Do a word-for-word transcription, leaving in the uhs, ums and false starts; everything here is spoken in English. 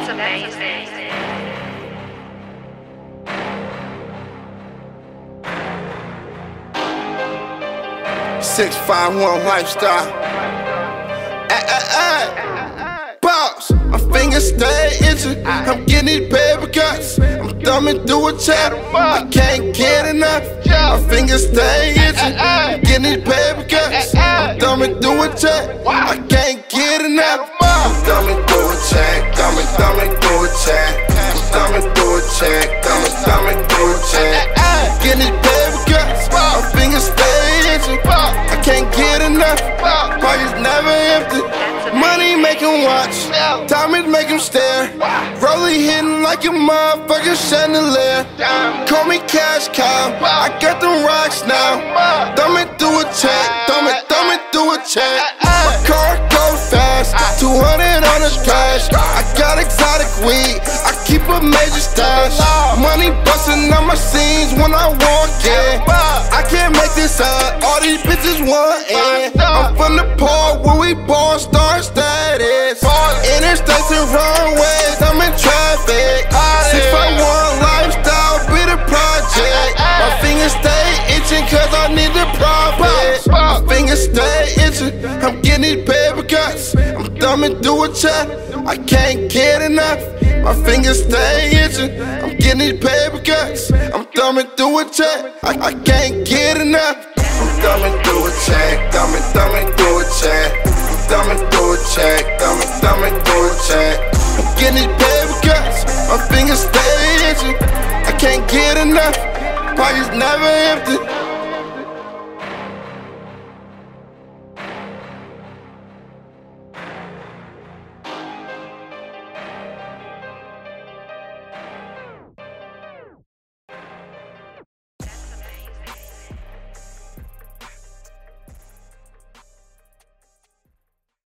That's amazing. six five one lifestyle. Ay, ay, ay. Boss, my fingers stay itching. I'm getting paper cuts. I'm thumbing through a chat. I can't get enough. My fingers stay itching. I'm getting paper cuts. I'm thumbing through a chat. I can't get enough. I'm thumbing through a check. Thumbing, thumbing through a check. I'm thumbing through a check. Thumbing, thumbing through a check. I'm getting paper cuts. My fingers stay itching. I can't get enough. Pockets never empty. Money make him watch. Time is make him stare. Rollie hitting like a motherfucking chandelier. Call me cash cow. I got them rocks now. Thumbing through a check. Thumbing, thumbing through a check. My car goes fast. two hundred on the cash. I got exotic weed. I keep a major stash. Money busting on my scenes when I walk in. I can't make this up. All these bitches want in. I'm from the part where we born star status. Interstates and runways, I'm in traffic. six five one lifestyle, be the project. My fingers stay itching cause I need the profit. My fingers stay itching, I'm getting these paper cuts. I'm thumbing through a chat, I can't get enough. My fingers stay itching, I'm getting these paper cuts. I'm thumbing through a check, I, I can't get enough. I'm thumbing through a check, thumbing, thumbing through a check. I'm thumbing through a check, thumbing, thumbing through a check. I'm getting these paper cuts, my fingers stay itching. I can't get enough, pockets never empty.